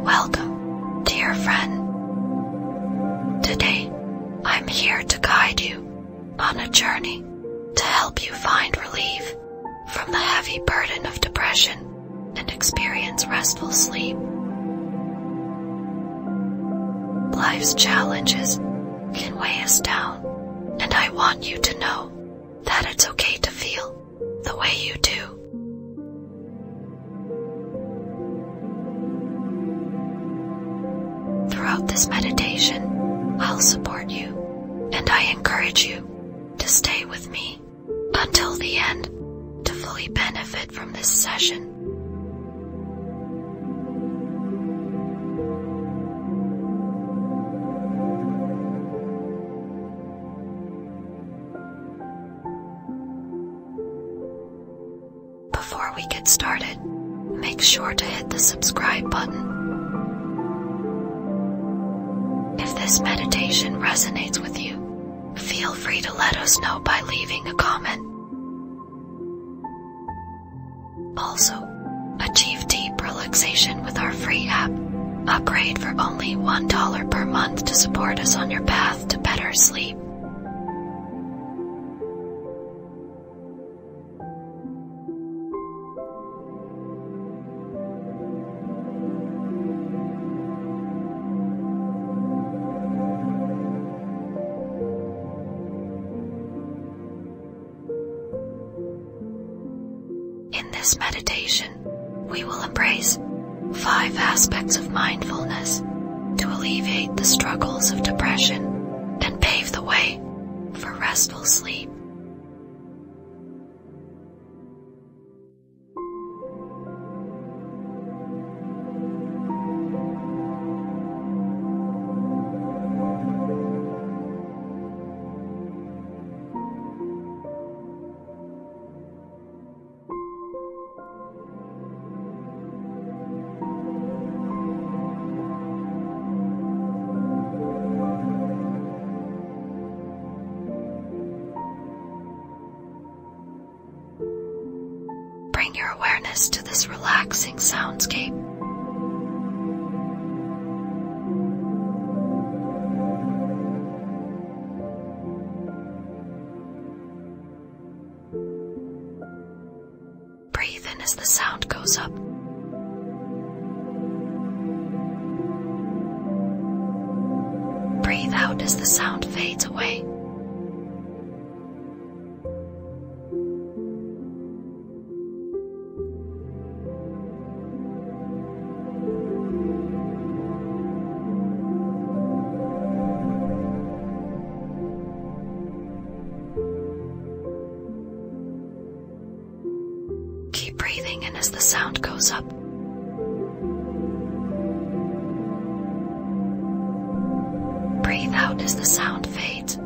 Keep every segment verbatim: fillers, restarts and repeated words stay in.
Welcome, dear friend. Today, I'm here to guide you on a journey to help you find relief from the heavy burden of depression and experience restful sleep. Life's challenges can weigh us down, and I want you to know that it's okay to feel the way you do. Throughout this meditation, I'll support you, and I encourage you to stay with me until the end to fully benefit from this session. Before we get started, make sure to hit the subscribe button. If this meditation resonates with you, feel free to let us know by leaving a comment. Also, achieve deep relaxation with our free app. Upgrade for only one dollar per month to support us on your path to better sleep. In this meditation, we will embrace five aspects of mindfulness to alleviate the struggles of depression and pave the way for restful sleep. Bring your awareness to this relaxing soundscape. Breathe in as the sound goes up. Breathe out as the sound fades away. Keep breathing in as the sound goes up. Breathe out as the sound fades.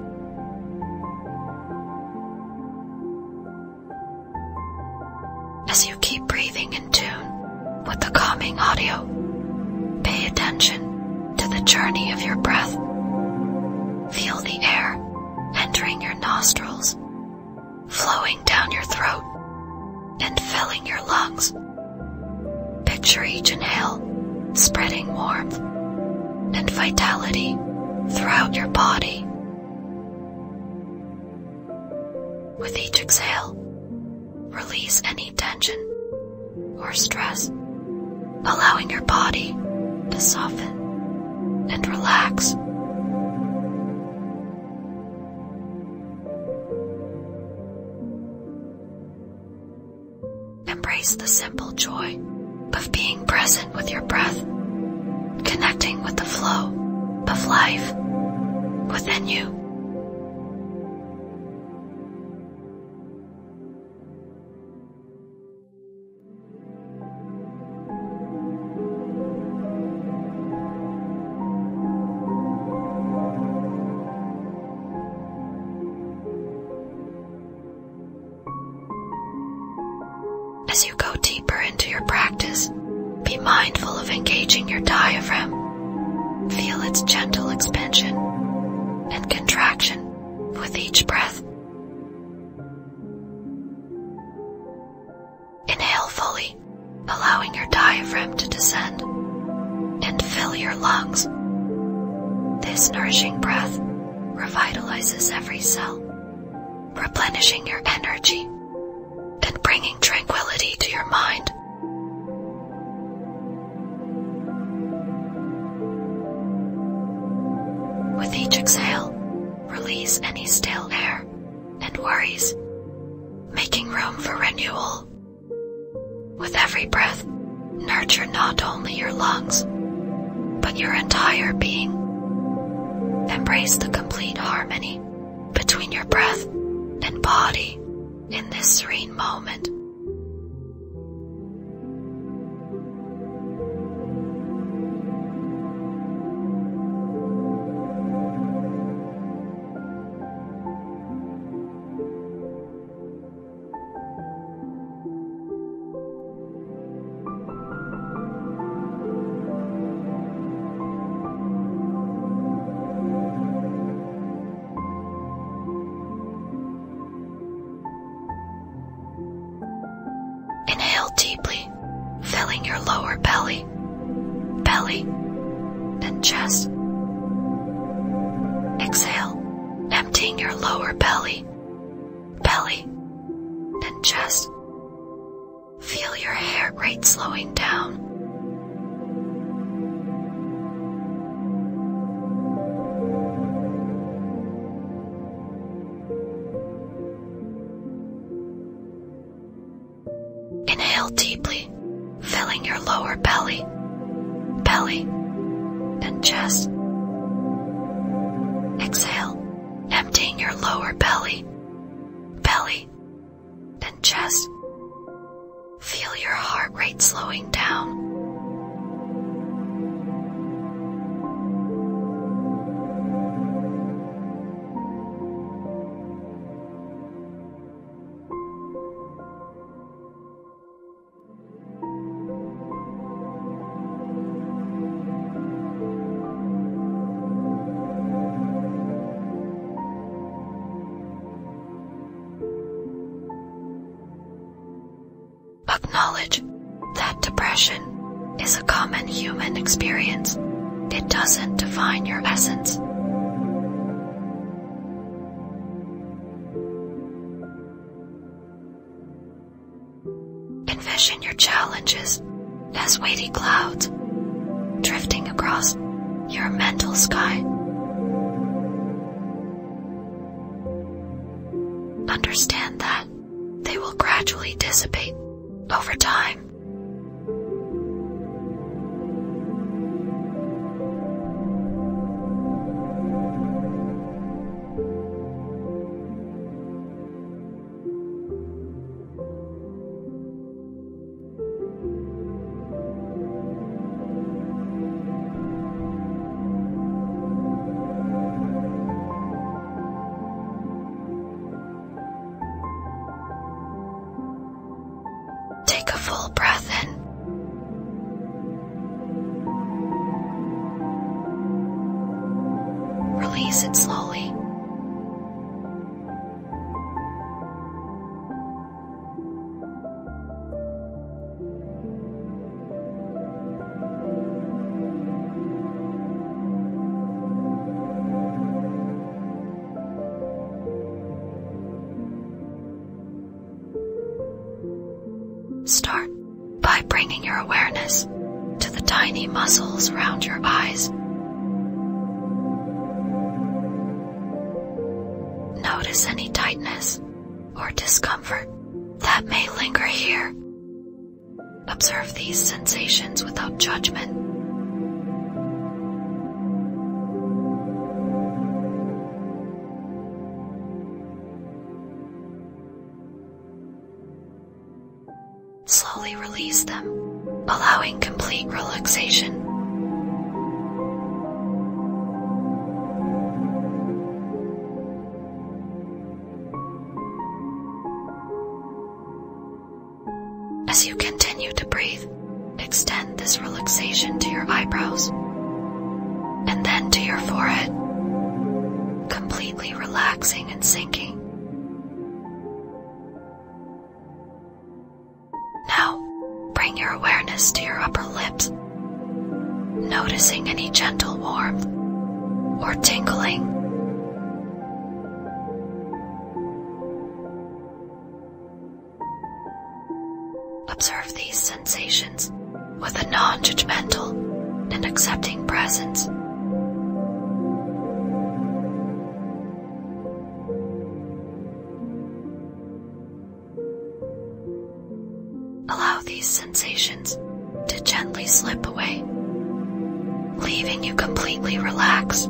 As you keep breathing in tune with the calming audio, pay attention to the journey of your breath. Feel the air entering your nostrils, flowing down your throat, and filling your lungs. Picture each inhale spreading warmth and vitality throughout your body. With each exhale, release any tension or stress, allowing your body to soften and relax. Embrace the simple joy of being present with your breath, connecting with the flow of life within you. As you go deeper into your practice, be mindful of engaging your diaphragm. Feel its gentle expansion and contraction with each breath. Inhale fully, allowing your diaphragm to descend. and fill your lungs. This nourishing breath revitalizes every cell, replenishing your energy and bringing tranquility to your mind. With each exhale, release any stale air and worries, making room for renewal. With every breath, nurture not only your lungs, but your entire being. Embrace the complete harmony between your breath and body in this serene moment. Inhale deeply, filling your lower belly, belly, then chest. Exhale, emptying your lower belly, belly, then chest. Feel your heart rate slowing down. Inhale deeply, filling your lower belly, belly, then chest. Exhale, emptying your lower belly, belly, then chest. Feel your heart rate slowing down. Acknowledge that depression is a common human experience. It doesn't define your essence. Envision your challenges as weighty clouds drifting across your mental sky. Understand that they will gradually dissipate over time. Take a full breath in. Release it slowly. Start by bringing your awareness to the tiny muscles around your eyes. Notice any tightness or discomfort that may linger here. Observe these sensations without judgment. Slowly release them, allowing complete relaxation. As you continue to breathe, extend this relaxation to your eyebrows, and then to your forehead, completely relaxing and sinking. Now, bring your awareness to your upper lips. noticing any gentle warmth or tingling. Observe these sensations with a non-judgmental and accepting presence. Allow these sensations to gently slip away, leaving you completely relaxed.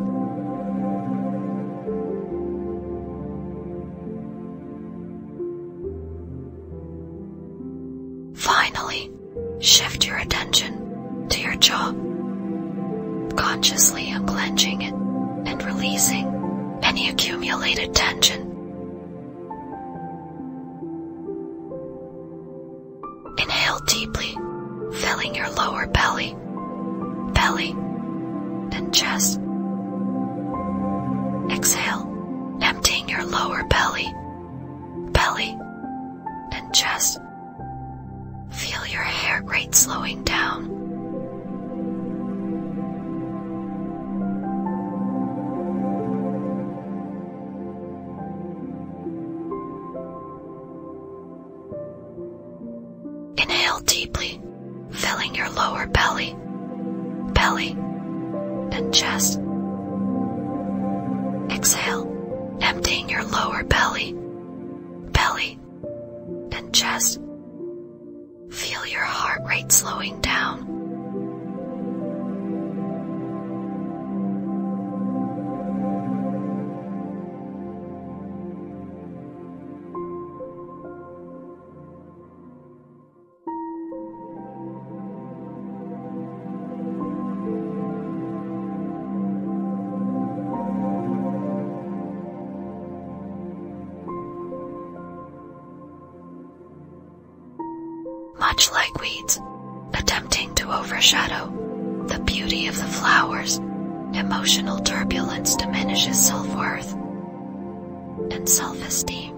Finally, shift your attention to your jaw, consciously unclenching it and releasing any accumulated tension. Inhale deeply, filling your lower belly, belly, and chest. Exhale, emptying your lower belly, belly, and chest. Feel your heart rate slowing down. Inhale deeply, filling your lower belly, belly, and chest. Exhale, emptying your lower belly, belly, and chest. Feel your heart rate slowing down. Much like weeds, attempting to overshadow the beauty of the flowers, emotional turbulence diminishes self-worth and self-esteem.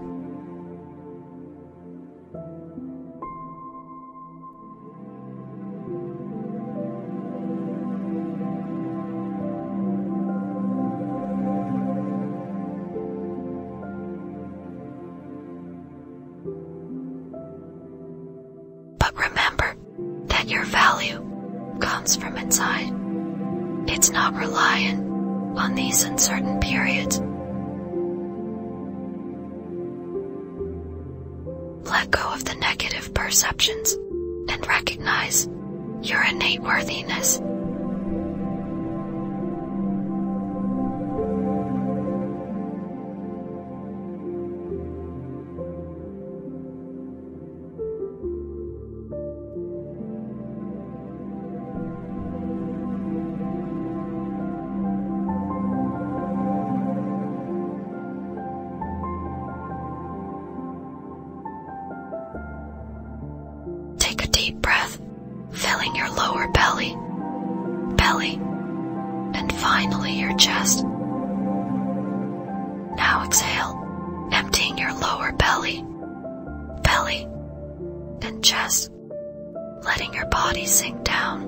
But remember that your value comes from inside. It's not reliant on these uncertain periods. Let go of the negative perceptions and recognize your innate worthiness. Take a deep breath, filling your lower belly, belly, and finally your chest. Now exhale, emptying your lower belly, belly, and chest, letting your body sink down.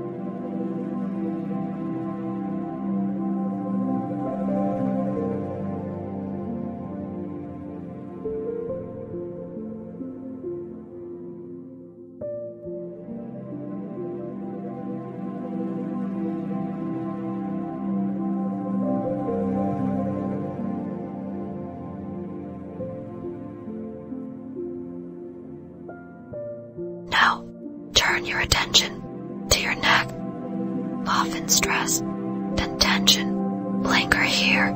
Now, turn your attention to your neck. Often stress and tension linger here.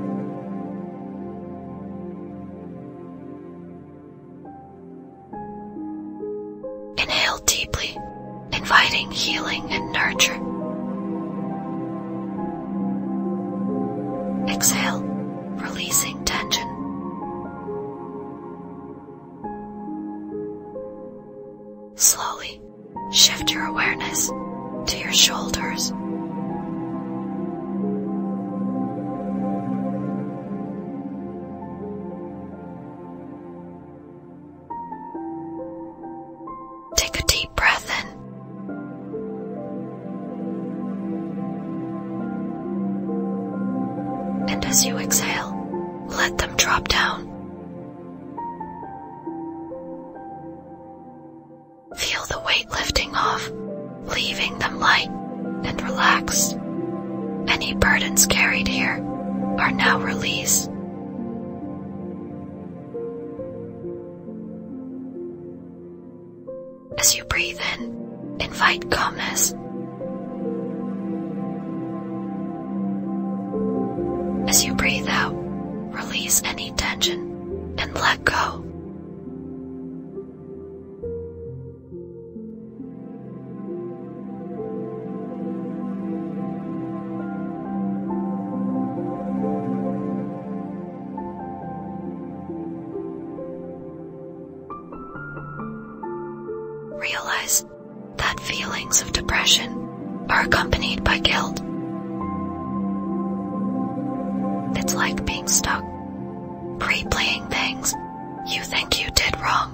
Inhale deeply, inviting healing and nurture. Exhale, releasing tension. Slowly shift your awareness to your shoulders. Take a deep breath in as you exhale, let them drop down. Feel the weight lifting off, leaving them light and relaxed. Any burdens carried here are now released. As you breathe in, invite calmness. As you breathe out, release any tension and let go. Realize that feelings of depression are accompanied by guilt. It's like being stuck, replaying things you think you did wrong.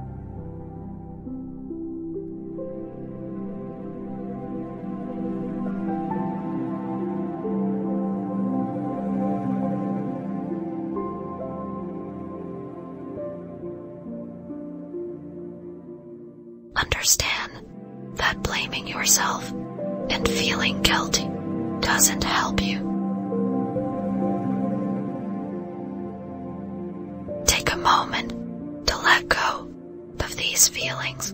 Understand that blaming yourself and feeling guilty doesn't help you. Take a moment to let go of these feelings.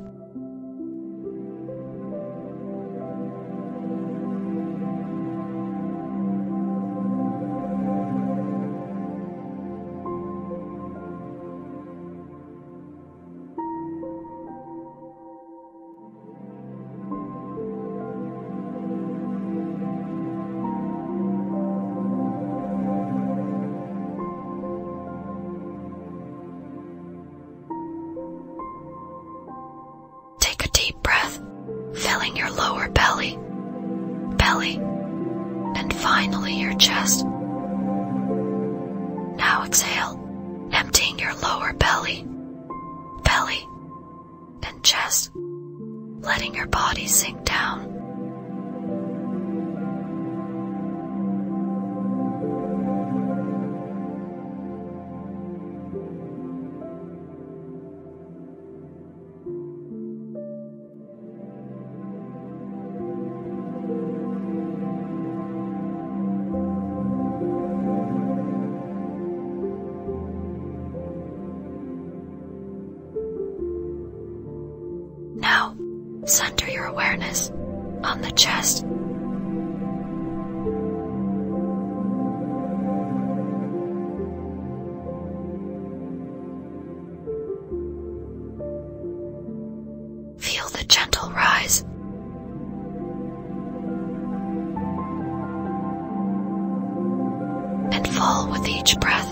Filling your lower belly, belly, and finally your chest. Now exhale, emptying your lower belly, belly, and chest, letting your body sink down. Now, center your awareness on the chest. Feel the gentle rise. And fall with each breath.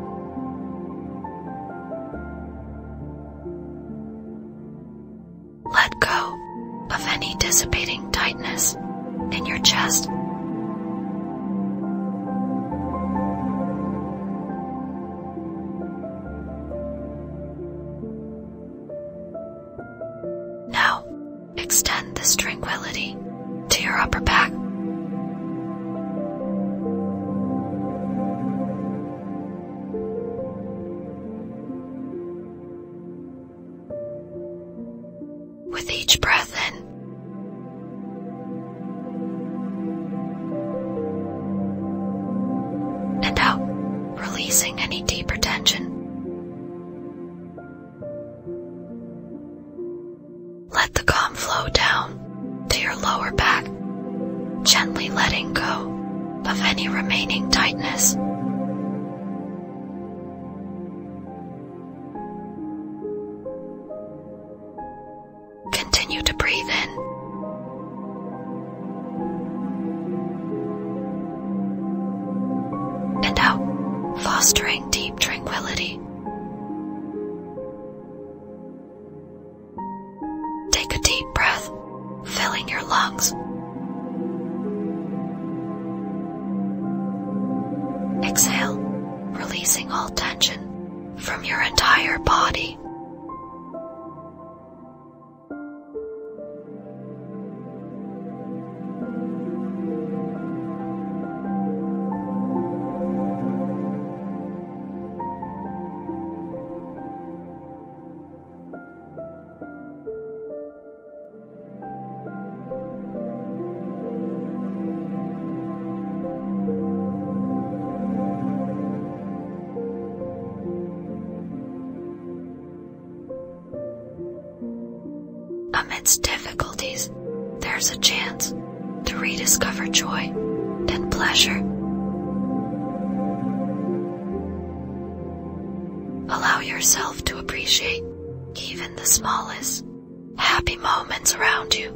Let go of any dissipating tightness in your chest. Now, extend this tranquility to your upper back. With each breath in, and out, releasing any deeper tension. Let the calm flow down to your lower back, gently letting go of any remaining tightness. Continue to breathe in and out, fostering deep tranquility. Take a deep breath, filling your lungs. Exhale, releasing all tension from your entire body. amidst difficulties, there's a chance to rediscover joy and pleasure. Allow yourself to appreciate even the smallest happy moments around you.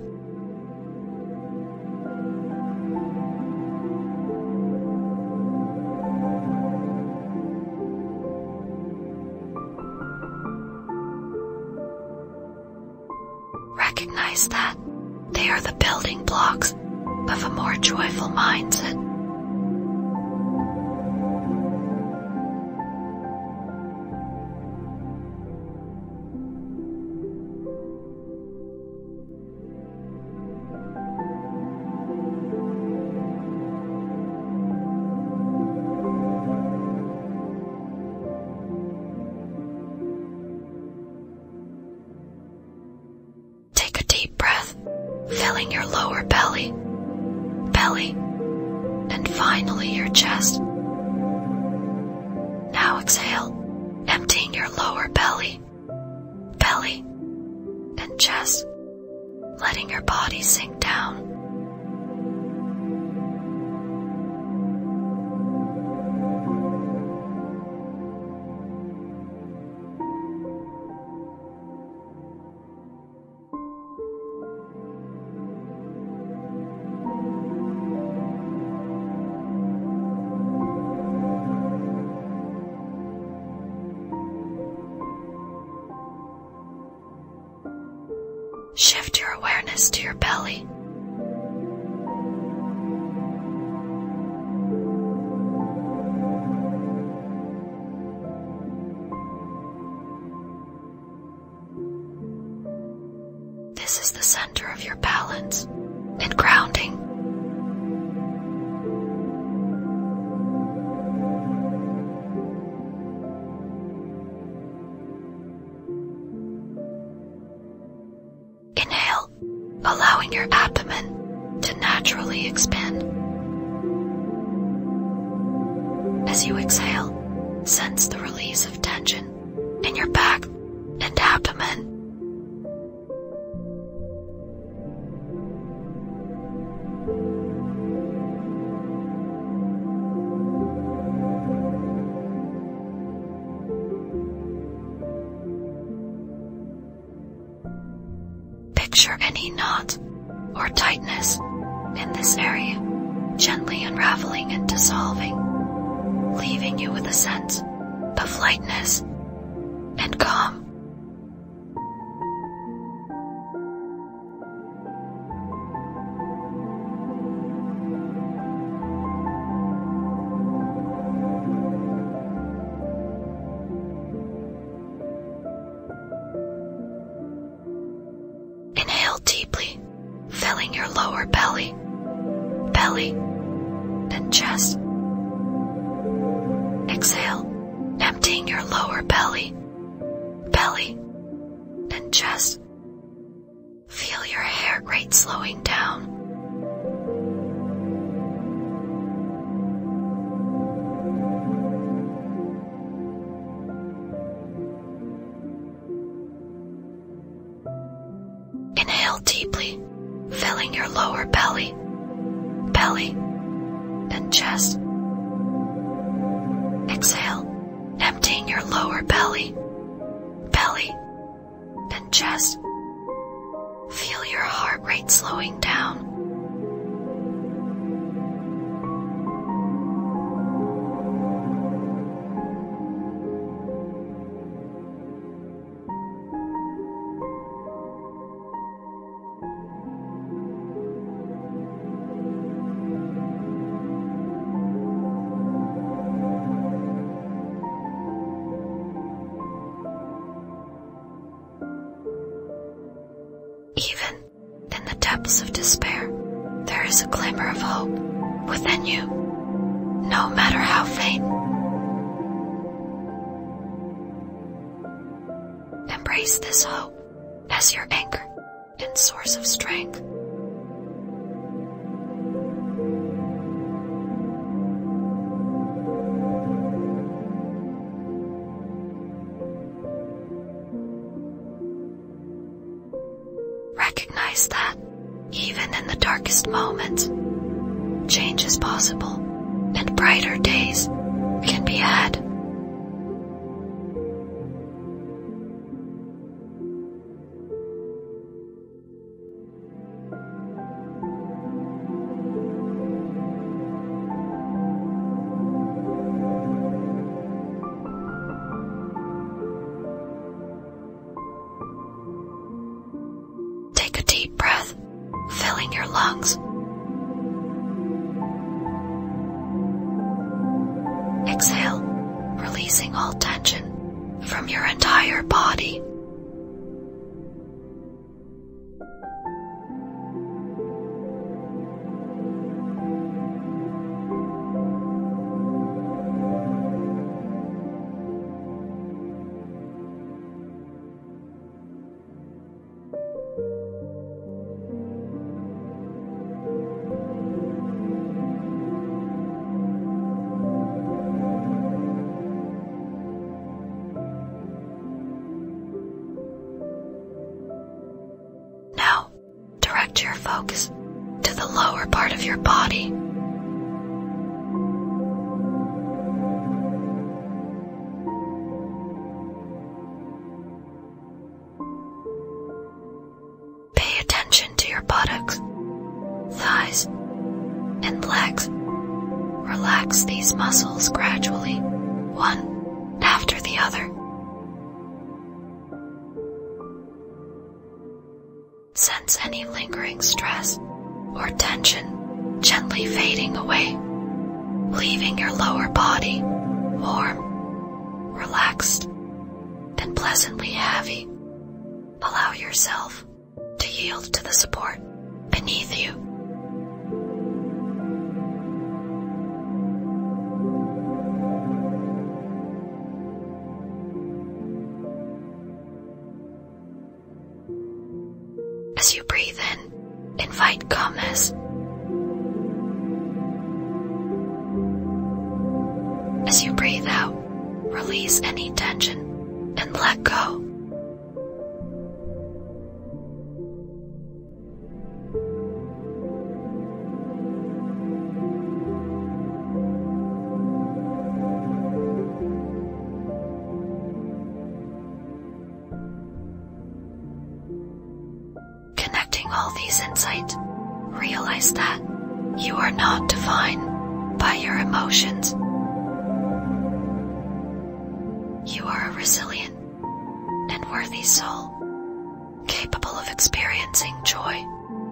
Recognize that they are the building blocks of a more joyful mindset. Deep breath, filling your lower belly, belly, and finally your chest. Now exhale, emptying your lower belly, belly, and chest, letting your body sink down. Shift your awareness to your belly. This is the center of your balance and grounding. Inhale, allowing your abdomen to naturally expand. As you exhale, sense the release of tension in your back and abdomen. Picture any knot or tightness in this area gently unraveling and dissolving, leaving you with a sense of lightness and calm. Inhale deeply, filling your lower belly, belly, and chest. Exhale, emptying your lower belly, belly, and chest. Feel your heart rate slowing down. Inhale deeply, filling your lower belly, belly, and chest. Exhale, emptying your lower belly, belly, and chest. Feel your heart rate slowing down. Even in the depths of despair, there is a glimmer of hope within you, no matter how faint. Embrace this hope as your anchor and source of strength. recognize that, even in the darkest moments, change is possible and brighter days can be had. Take a deep breath, filling your lungs. Exhale, releasing all tension from your entire body. Direct your focus to the lower part of your body. Pay attention to your buttocks, thighs, and legs. Relax these muscles gradually, one after the other. Sense any lingering stress or tension gently fading away, leaving your lower body warm, relaxed, and pleasantly heavy. Allow yourself to yield to the support beneath you. As you breathe in, invite calmness. As you breathe out, release any tension and let go. All these insights, realize that you are not defined by your emotions. You are a resilient and worthy soul, capable of experiencing joy.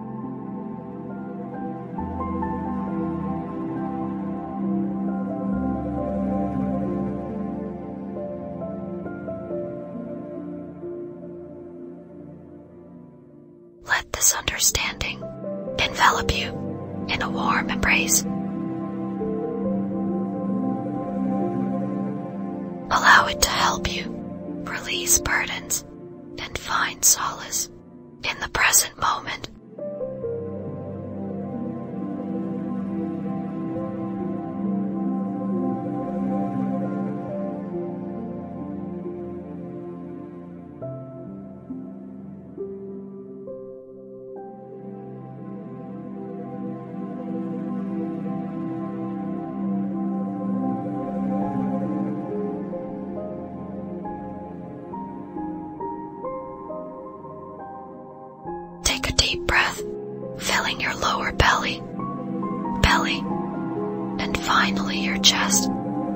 Let this understanding envelop you in a warm embrace. Allow it to help you release burdens and find solace in the present moment. Deep breath, filling your lower belly, belly, and finally your chest.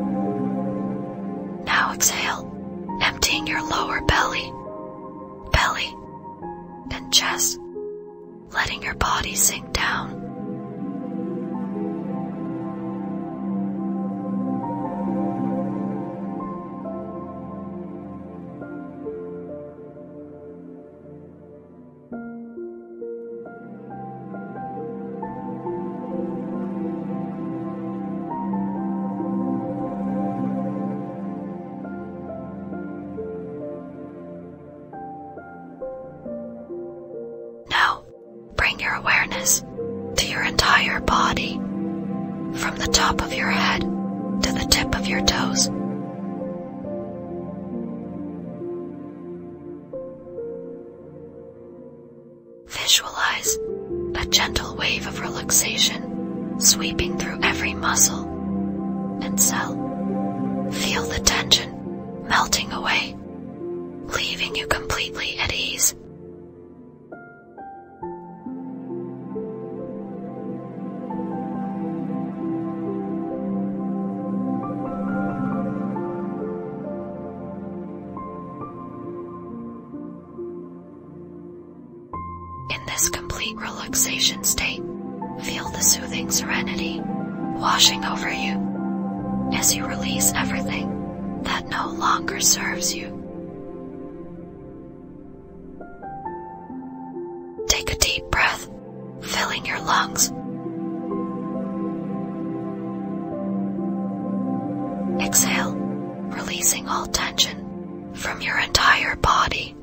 Now exhale, emptying your lower belly, belly, and chest, letting your body sink down. Bring your awareness to your entire body, from the top of your head to the tip of your toes. Visualize a gentle wave of relaxation sweeping through every muscle and cell. Feel the tension melting away, leaving you completely at ease. In this complete relaxation state, feel the soothing serenity washing over you as you release everything that no longer serves you. Take a deep breath, filling your lungs. Exhale, releasing all tension from your entire body.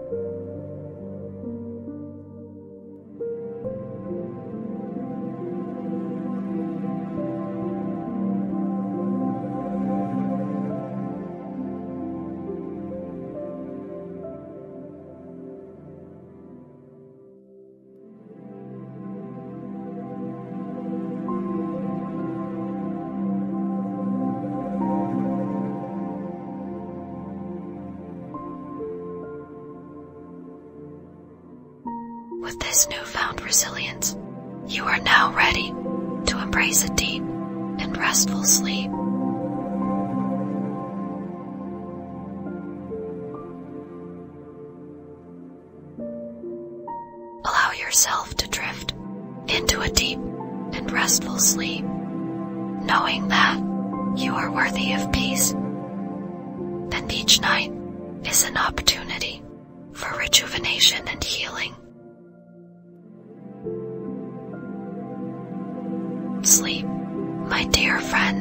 With this newfound resilience, you are now ready to embrace a deep and restful sleep. Allow yourself to drift into a deep and restful sleep, knowing that you are worthy of peace. And each night is an opportunity for rejuvenation and healing. Sleep, my dear friend.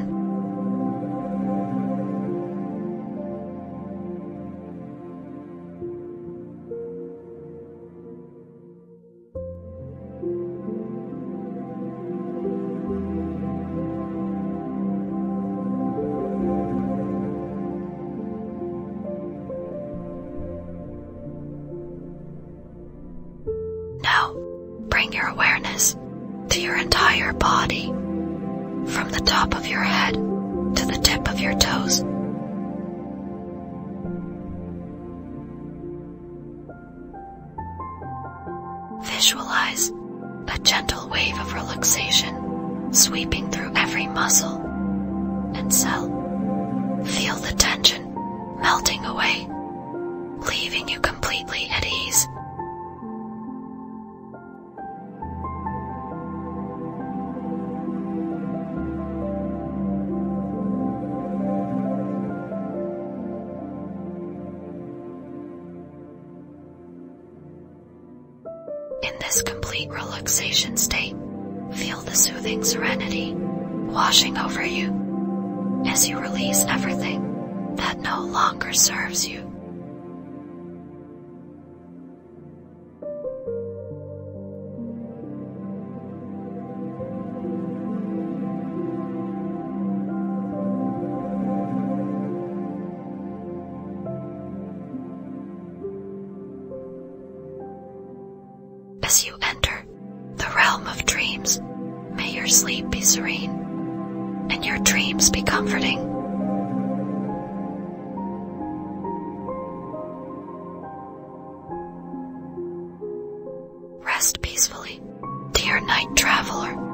Now, bring your awareness to your entire body, from the top of your head to the tip of your toes. Visualize a gentle wave of relaxation sweeping through every muscle and cell. Feel the tension melting away, leaving you completely at ease. In this complete relaxation state, feel the soothing serenity washing over you as you release everything that no longer serves you. As you enter the realm of dreams, may your sleep be serene and your dreams be comforting. Rest peacefully, dear night traveler.